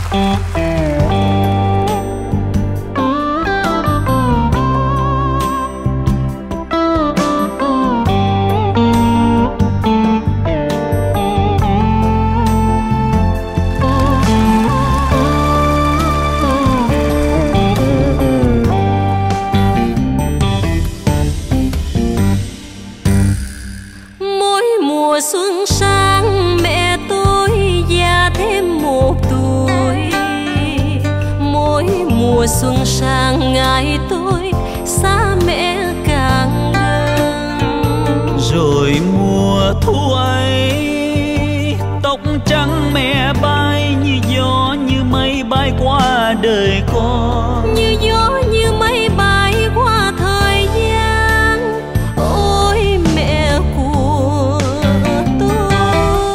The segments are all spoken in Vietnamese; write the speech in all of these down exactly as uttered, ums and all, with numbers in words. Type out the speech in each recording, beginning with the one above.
Xuân sang ngày tôi xa mẹ càng gần. Rồi mùa thu ấy tóc trắng mẹ bay như gió như mây bay qua đời con. Như gió như mây bay qua thời gian. Ôi mẹ của tôi,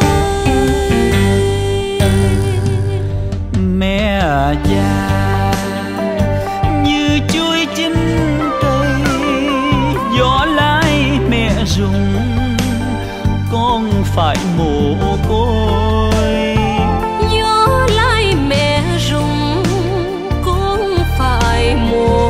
mẹ già rung, con phải mồ côi. Gió lái mẹ rung, con phải mồ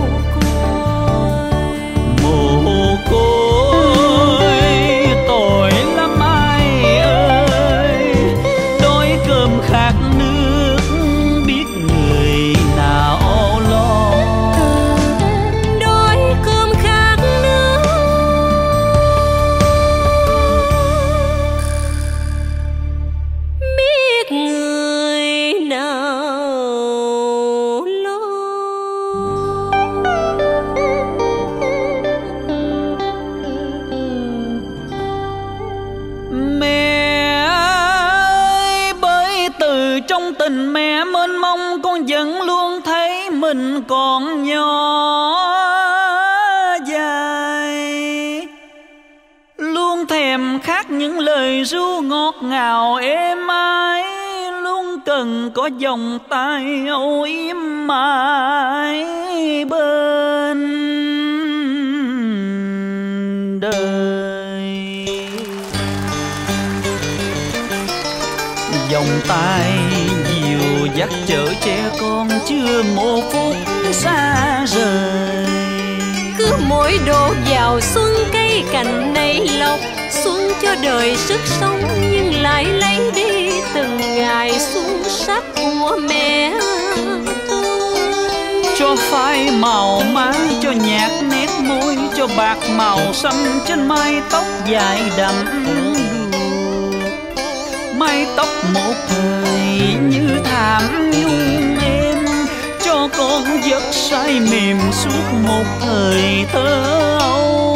côi. Mồ côi tội lắm ai ơi, đói cơm khát nước biết người nào lo. Đói cơm khát nước người nào lo. Mẹ ơi, bởi từ trong tình mẹ mênh mông, con vẫn luôn thấy mình còn nhỏ dài, luôn thèm khát những lời ru ngọt ngào êm ái, luôn cần có vòng tay âu yếm mãi bên đời. Vòng tay dìu dắt chở che con chưa một phút xa rời. Cứ mỗi độ vào xuân cây cành nảy lộc, xuân cho đời sức sống nhưng lại lấy đi từng ngày xuân sắc của mẹ tôi. Cho phai màu má, cho nhạt nét môi, cho bạc màu xăm trên mái tóc dài đậm đuôi. Mái tóc một thời như thảm nhung êm, cho con giấc say mềm suốt một thời thơ ấu.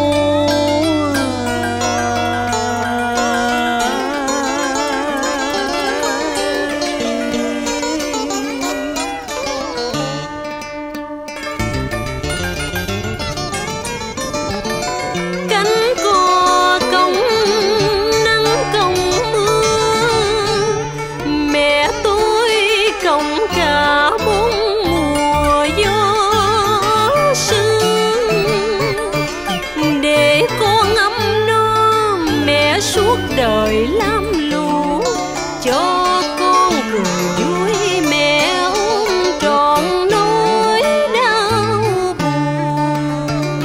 Đời lam lũ cho con cười vui, mẹ ôm trọn nỗi đau buồn.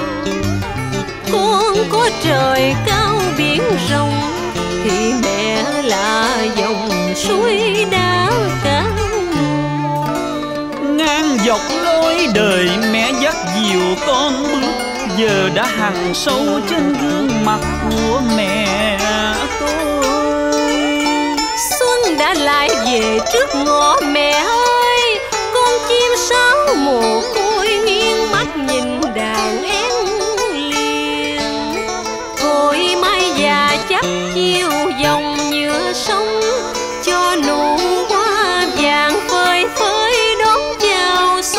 Con có trời cao biển rộng thì mẹ là dòng suối đá cao. Ngang dọc lối đời mẹ dắt dìu con bước, giờ đã hằn sâu trên gương mặt của mẹ tôi. Xuân đã lại về trước ngõ mẹ ơi, con chim sáo mồ côi nghiêng mắt nhìn đàn én liền. Thôi mai già chắc chiều dòng nhựa sông, cho nụ hoa vàng phơi phới đón chào xuân.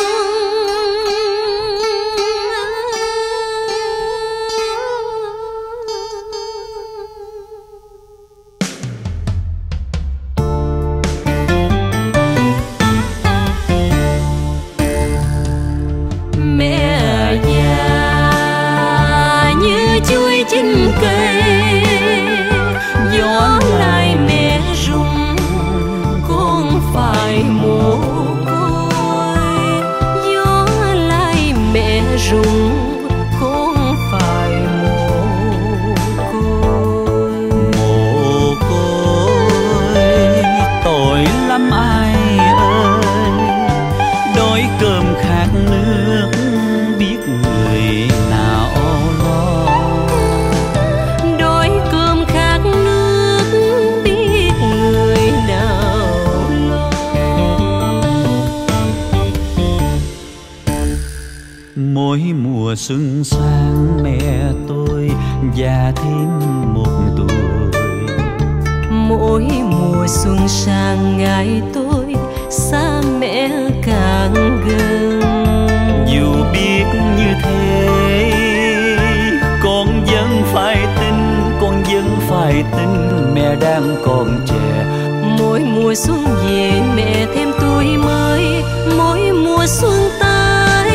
xuân sang mẹ tôi già thêm một tuổi. Mỗi mùa xuân sang ngày tôi xa mẹ càng gần. Dù biết như thế con vẫn phải tin, con vẫn phải tin mẹ đang còn trẻ. Mỗi mùa xuân về mẹ thêm tuổi mới, mỗi mùa xuân tới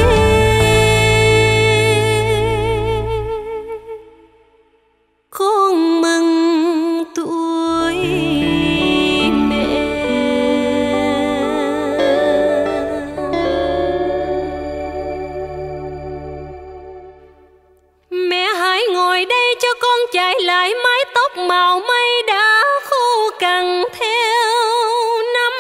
con mừng tuổi mẹ. Mẹ hãy ngồi đây cho con chạy lại mái tóc màu mây đã khô cằn theo năm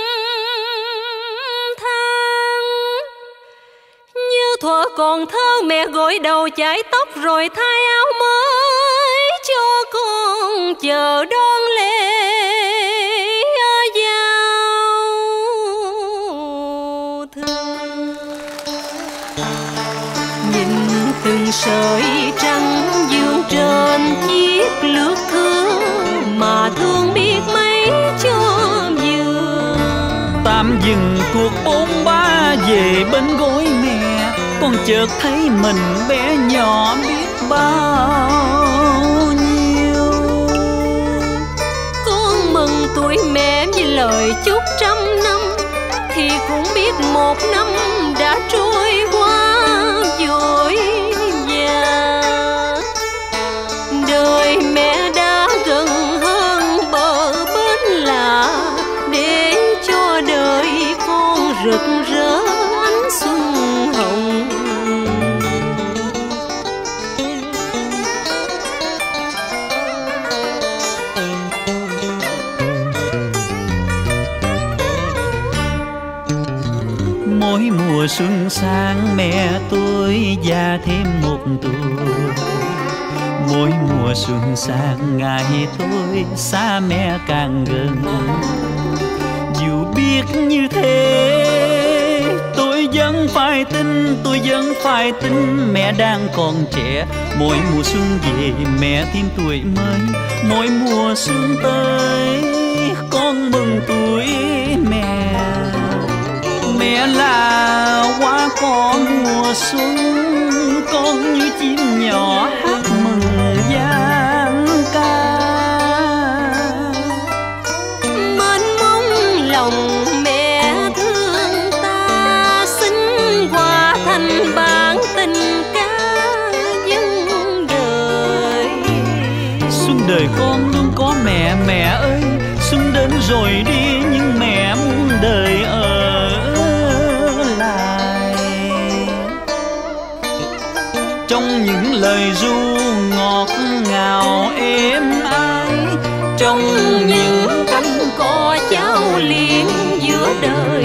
tháng. Như thuở còn thơ mẹ gội đầu chải tóc rồi thay áo mới cho con chờ đón lễ giao thừa. Nhìn từng sợi trắng dương trên chiếc lược thưa mà thương biết mấy cho vừa. Tạm dừng cuộc bôn ba về bên gối mẹ, con chợt thấy mình bé nhỏ biết bao nhiêu. Con mừng tuổi mẹ với lời chúc trăm năm, thì cũng biết một năm đã trôi qua vội vàng. Đời mẹ đã gần hơn bờ bến lạ, để cho đời con rực rỡ ánh xuân hồng. Mỗi mùa xuân sang mẹ tôi già thêm một tuổi. Mỗi mùa xuân sang ngày tôi xa mẹ càng gần. Dù biết như thế tôi vẫn phải tin, tôi vẫn phải tin mẹ đang còn trẻ. Mỗi mùa xuân về mẹ thêm tuổi mới, mỗi mùa xuân tới con mừng tuổi mẹ. Mẹ là hoa cỏ mùa xuân, con như chim nhỏ hát mừng giang ca. Mênh mông lòng mẹ thương ta, xin hòa thành bản tình ca dân đời. Xuân đời con luôn có mẹ, mẹ ơi. Xuân đến rồi đi nhưng mẹ muốn đời ở lại. Trong những lời ru ngọt ngào êm ái, Trong những cánh cỏ chao liền giữa đời